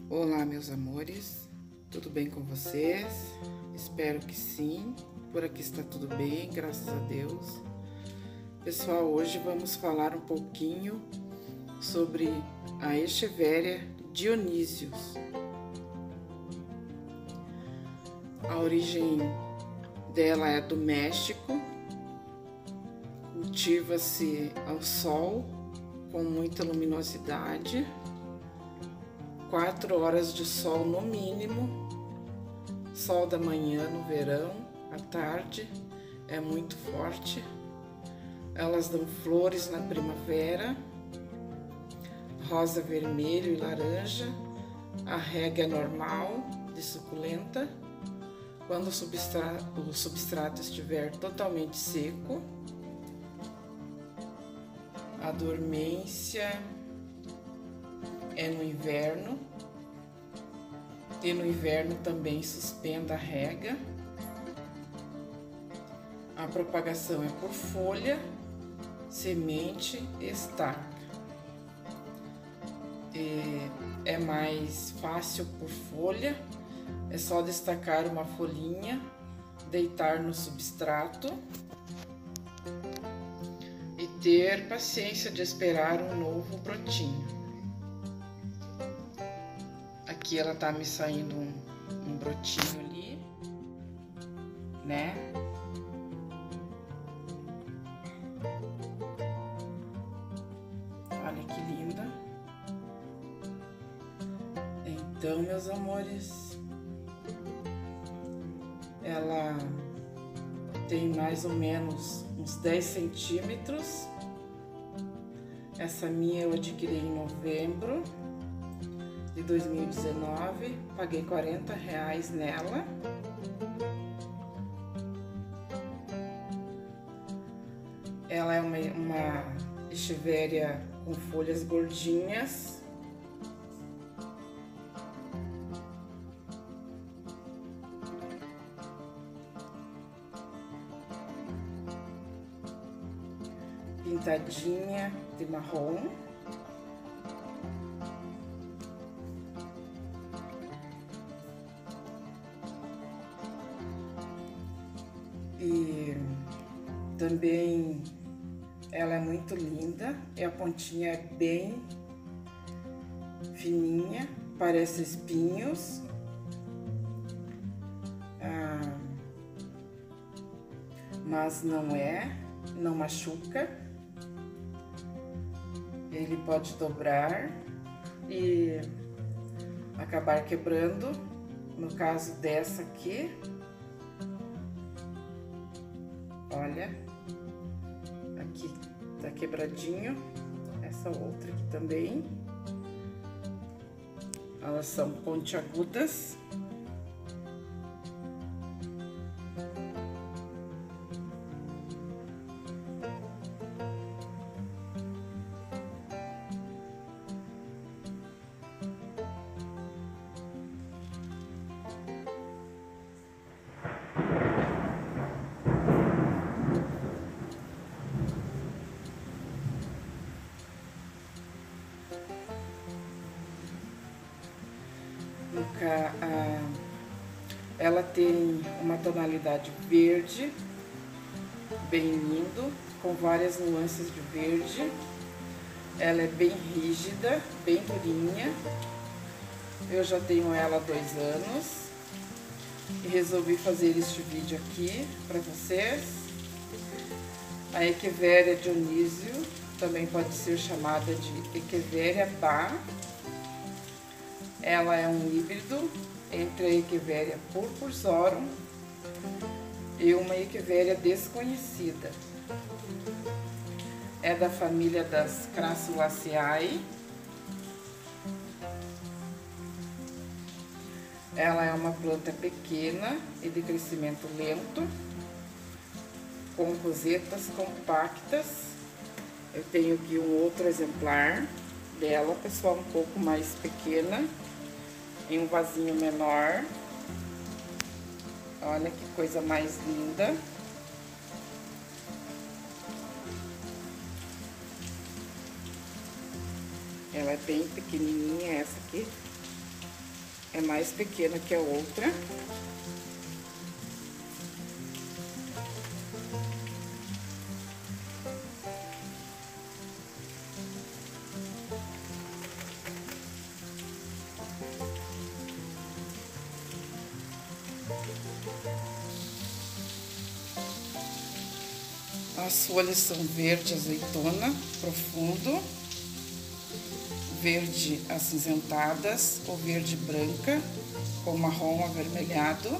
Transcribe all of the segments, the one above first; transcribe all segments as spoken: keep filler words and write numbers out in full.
Olá, meus amores, tudo bem com vocês? Espero que sim, por aqui está tudo bem, graças a Deus. Pessoal, hoje vamos falar um pouquinho sobre a Echeveria Dionísios. A origem dela é do México, cultiva-se ao sol com muita luminosidade. Quatro horas de sol no mínimo, sol da manhã no verão, à tarde é muito forte. Elas dão flores na primavera, rosa, vermelho e laranja. A rega é normal, de suculenta. Quando o substrato, o substrato estiver totalmente seco, a dormência é no inverno, e no inverno também suspenda a rega. A propagação é por folha, semente e estaca. E é mais fácil por folha, é só destacar uma folhinha, deitar no substrato e ter paciência de esperar um novo brotinho. Aqui ela tá me saindo um, um brotinho ali, né? Olha que linda. Então, meus amores, ela tem mais ou menos uns dez centímetros. Essa minha eu adquiri em novembro de dois mil e dezenove, paguei quarenta reais nela. Ela é uma, uma Echeveria com folhas gordinhas. Pintadinha de marrom. E também ela é muito linda, e a pontinha é bem fininha, parece espinhos. Ah, mas não é, não machuca. Ele pode dobrar e acabar quebrando, no caso dessa aqui. Olha, aqui tá quebradinho, essa outra aqui também. Elas são pontiagudas. Ela tem uma tonalidade verde, bem lindo, com várias nuances de verde. Ela é bem rígida, bem durinha. Eu já tenho ela há dois anos e resolvi fazer este vídeo aqui para vocês. A Echeveria Dionísio também pode ser chamada de Echeveria Bá. Ela é um híbrido entre a Echeveria purpurorum e uma Echeveria desconhecida. É da família das Crassulaceae. Ela é uma planta pequena e de crescimento lento, com rosetas compactas. Eu tenho aqui um outro exemplar dela, pessoal, um pouco mais pequena, em um vasinho menor. Olha que coisa mais linda. Ela é bem pequenininha, essa aqui. é mais pequena que a outra. As folhas são verde azeitona profundo, verde acinzentadas ou verde branca, com marrom avermelhado,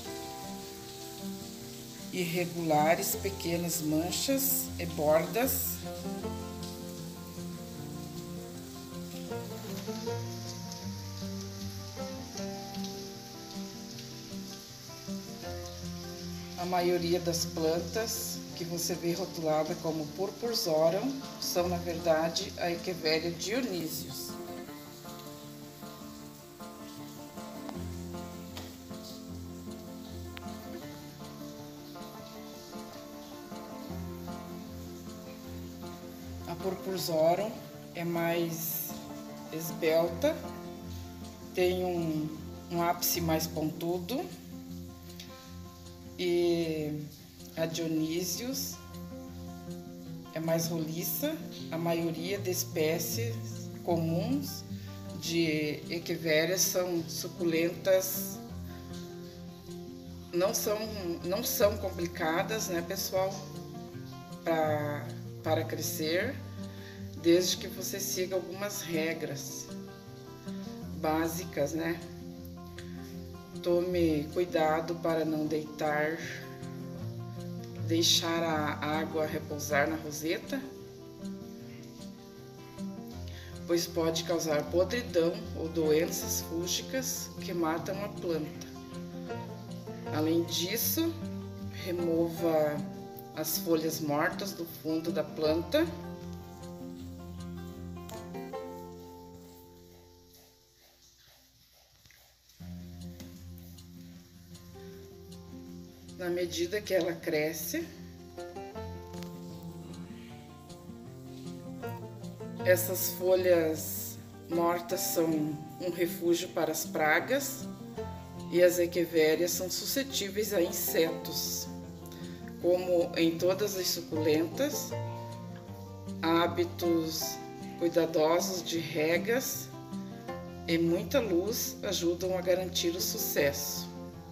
irregulares, pequenas manchas e bordas. A maioria das plantas que você vê rotulada como Purpurzorum são, na verdade, a Echeveria Dionysius. A Purpurzorum é mais esbelta, tem um, um ápice mais pontudo, e a Dionysius é mais roliça. A maioria de espécies comuns de Echeveria são suculentas, não são, não são complicadas, né, pessoal, pra, para crescer, desde que você siga algumas regras básicas, né? Tome cuidado para não deitar, deixar a água repousar na roseta, pois pode causar podridão ou doenças fúngicas que matam a planta. Além disso, remova as folhas mortas do fundo da planta. Na medida que ela cresce, essas folhas mortas são um refúgio para as pragas e as Echeverias são suscetíveis a insetos. Como em todas as suculentas, hábitos cuidadosos de regas e muita luz ajudam a garantir o sucesso.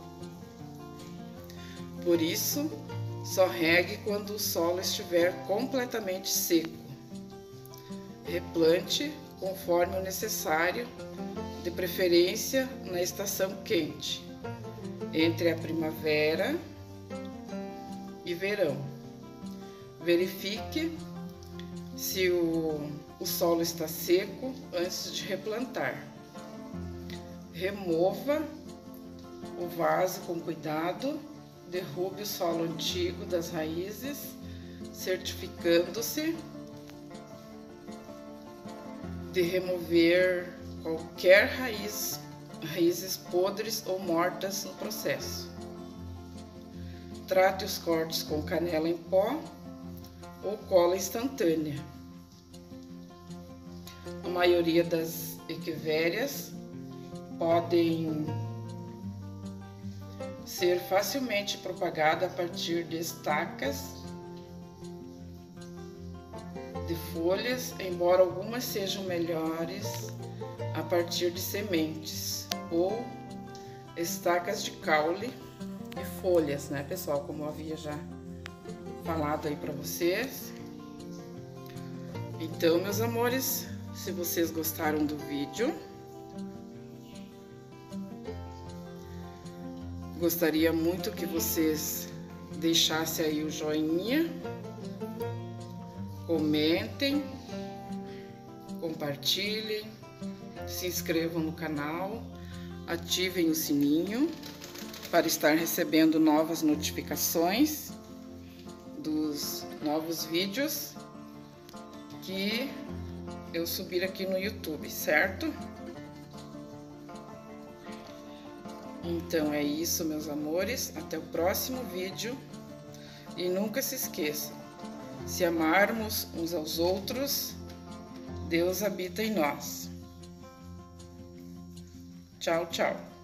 Por isso, só regue quando o solo estiver completamente seco. Replante conforme o necessário, de preferência na estação quente, entre a primavera e verão. Verifique se o, o solo está seco antes de replantar. Remova o vaso com cuidado. Derrube o solo antigo das raízes, certificando-se de remover qualquer raiz, raízes podres ou mortas no processo. Trate os cortes com canela em pó ou cola instantânea. A maioria das Echeverias podem ser facilmente propagada a partir de estacas de folhas, embora algumas sejam melhores a partir de sementes ou estacas de caule e folhas, né, pessoal? Como eu havia já falado aí para vocês. Então, meus amores, se vocês gostaram do vídeo, gostaria muito que vocês deixassem aí o joinha, comentem, compartilhem, se inscrevam no canal, ativem o sininho para estar recebendo novas notificações dos novos vídeos que eu subir aqui no YouTube, certo? Então é isso, meus amores, até o próximo vídeo e nunca se esqueçam, se amarmos uns aos outros, Deus habita em nós. Tchau, tchau.